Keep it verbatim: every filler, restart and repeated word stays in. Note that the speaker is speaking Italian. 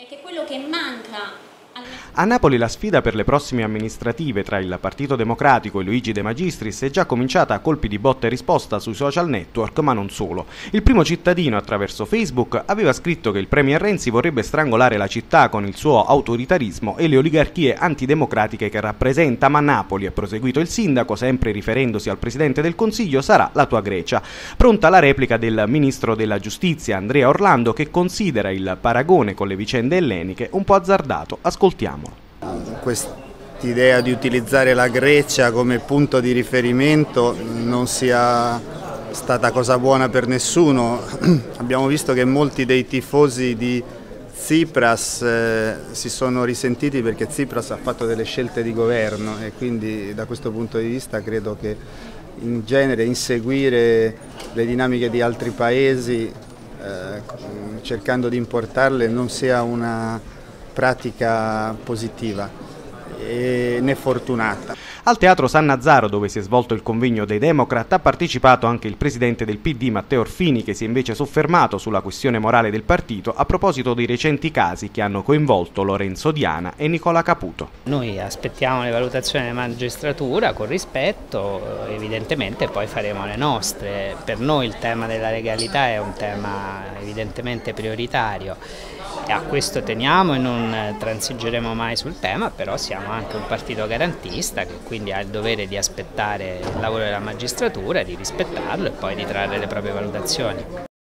è che quello che manca a Napoli la sfida per le prossime amministrative tra il Partito Democratico e Luigi De Magistris è già cominciata a colpi di botta e risposta sui social network, ma non solo. Il primo cittadino, attraverso Facebook, aveva scritto che il premier Renzi vorrebbe strangolare la città con il suo autoritarismo e le oligarchie antidemocratiche che rappresenta, ma Napoli, ha proseguito il sindaco, sempre riferendosi al Presidente del Consiglio, sarà la tua Grecia. Pronta la replica del Ministro della Giustizia, Andrea Orlando, che considera il paragone con le vicende elleniche un po' azzardato. Ascoltiamolo. Quest'idea di utilizzare la Grecia come punto di riferimento non sia stata cosa buona per nessuno. Abbiamo visto che molti dei tifosi di Tsipras eh, si sono risentiti perché Tsipras ha fatto delle scelte di governo e quindi da questo punto di vista credo che in genere inseguire le dinamiche di altri paesi eh, cercando di importarle non sia una pratica positiva e né fortunata. Al Teatro San Nazzaro, dove si è svolto il convegno dei Democrat, ha partecipato anche il presidente del P D Matteo Orfini, che si è invece soffermato sulla questione morale del partito a proposito dei recenti casi che hanno coinvolto Lorenzo Diana e Nicola Caputo. Noi aspettiamo le valutazioni della magistratura con rispetto, evidentemente poi faremo le nostre. Per noi il tema della legalità è un tema evidentemente prioritario e a questo teniamo e non transigeremo mai sul tema, però siamo anche un partito garantista che quindi ha il dovere di aspettare il lavoro della magistratura, di rispettarlo e poi di trarre le proprie valutazioni.